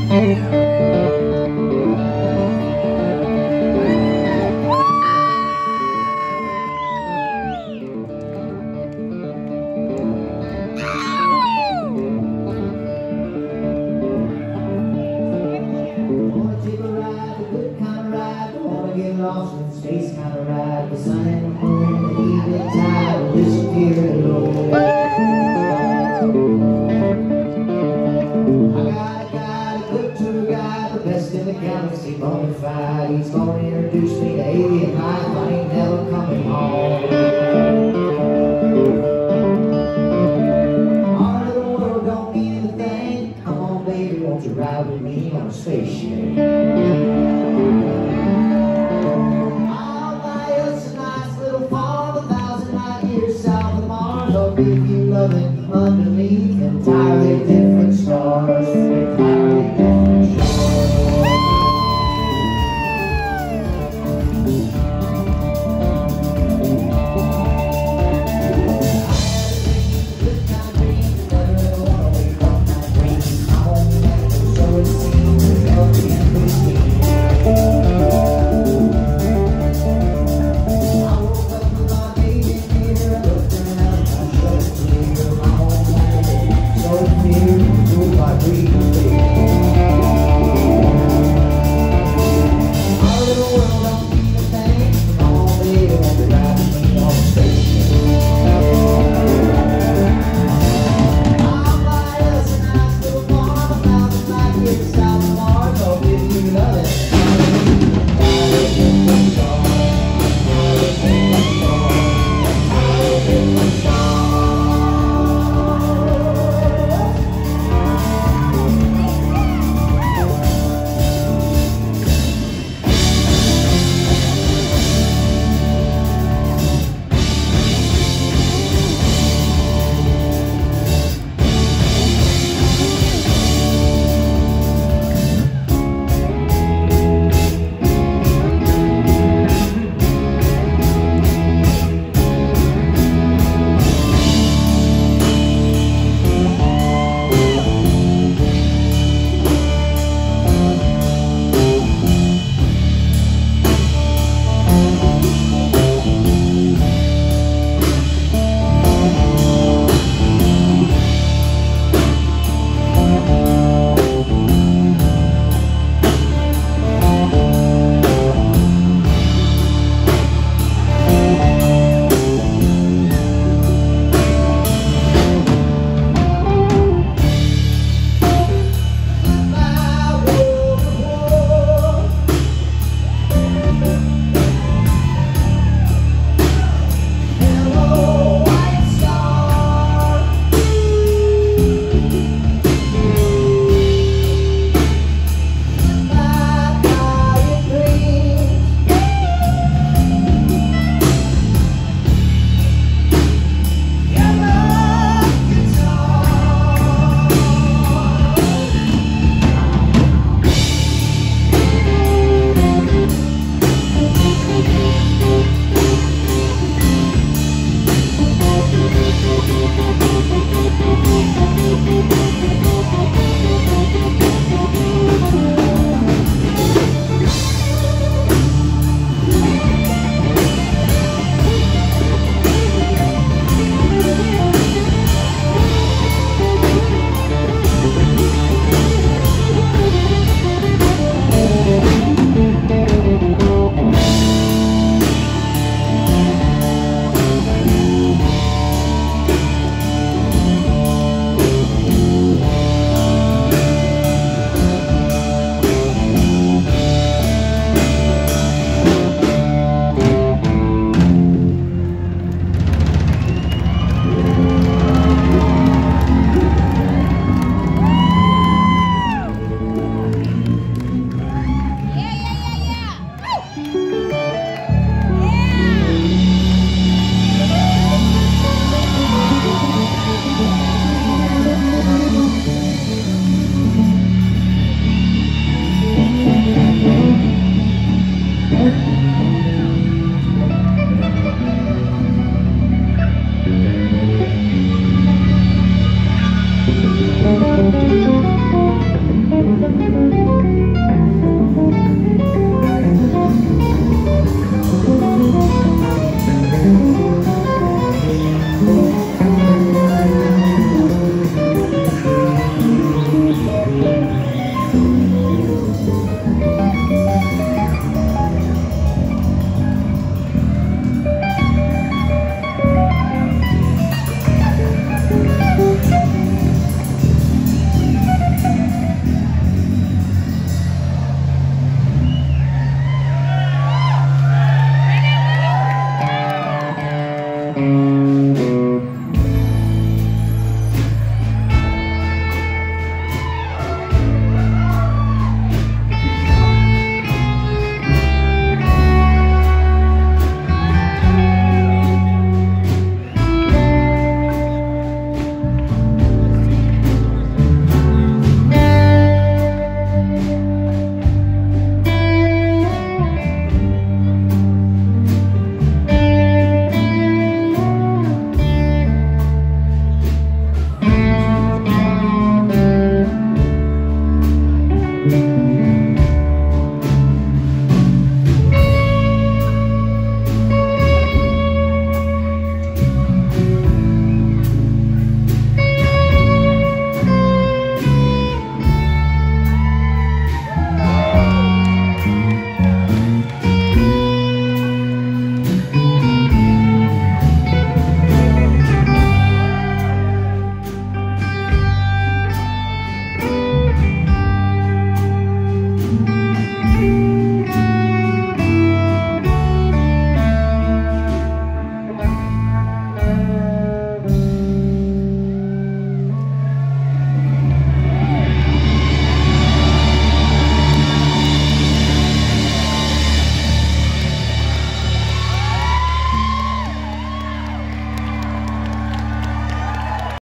Lost in space, kind of ride the sun and the moon, the evening tide will disappear alone. I got a good tour guide, the best in the galaxy, bona fide. He's gonna introduce me to alien life, I ain't never coming home. All of the world don't mean anything. Come on, baby, won't you ride with me on a spaceship? If you love it underneath entirely different stars, entirely different shores. Good kind of dream, never wanna wake up my dream. I'm on that, so it seems to help me and me. I woke up with my baby here, I looked around. So near, my whole life, so near, to my dream. Thank you.